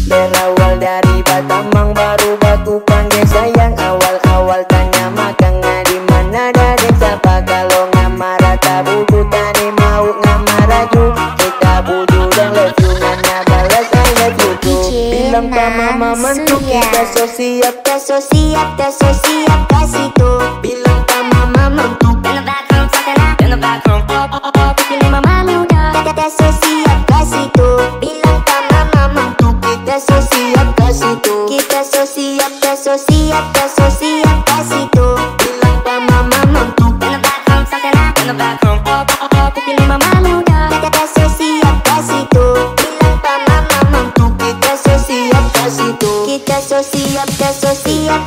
Berawal dari Batamang baru batu panggil sayang. Awal-awal tanya makangnya di mana dari siapa. Kalau ngamara tabudu tani mau ngamara ju. Kita budu dan love you nanya balas I love you too. Bilang pa mama mantu kita so siap. Kita so siap, kita so siap kasih tuh. Bilang pa mama mantu. In the back room, sakana. In the back room, pilih mama muda. Kita so siap kasih tuh. Bilang pa mama mantu. Kita so siap kasih tuh. Kita so siap, kita so siap, kita so siap kasih tuh. Bilang pa mama mantu. In the back room, sakana. In the back room, pilih mama muda. Kita so siap kasih tuh. Bilang pa mama mantu. Kita so siap kasih tuh. Kita so siap, kita so siap.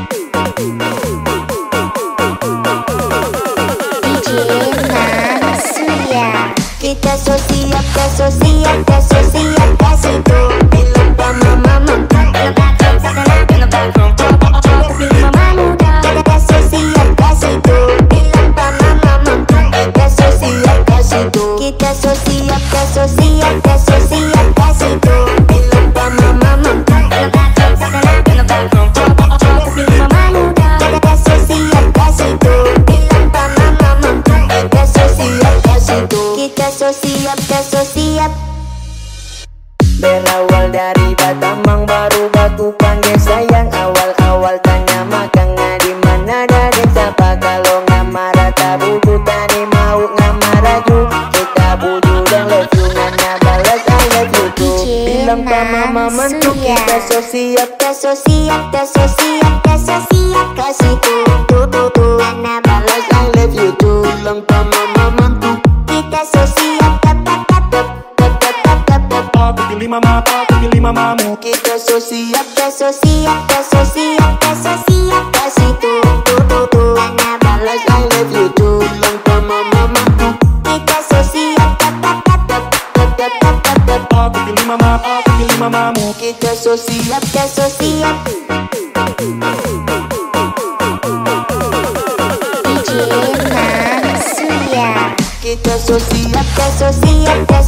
DJ Mansuya. Kita so siap, kita so siap, kita so siap kasih tuh. Bilang pa mama mantu. In the back room, sakana. In the back room, pilih mama muda. Kita so siap kasih tuh. Bilang pa mama mantu. Kita so siap kasih tuh. Kita so siap, kita so siap, kita so siap kasih tuh. Bilang pa mama mantu. In the back room, sakana. In the back room, pilih mama muda. Kita so siap kasih tuh. Bilang pa mama mantu. Kita so siap kasih tuh. Kita so siap, kita so siap. Berawal dari Batamang baru batu panggil sayang. Awal-awal tanya makangnya di mana dari siapa. Kalau ngamara tabudu tani mau ngamara ju. Kita budu dan love you nanya balas I love you too. Bilang pa mama mantu. Kita so siap. Kita so siap, kita so siap, kita so siap kasih tuh. Tuh, nana balas I love you too. Bilang pa mama mantu. kita so siap, tap. Pilih mamamu. Kita so siap. Kita so siap, kita so siap, kita so siap kasih tuh. Nana balas I love you too. Bilang pa mama mantu. kita so siap, tap. Pilih mamamu. Kita so siap. Kita so siap. DJ Mansuya. Kita so siap. Kita so siap, kita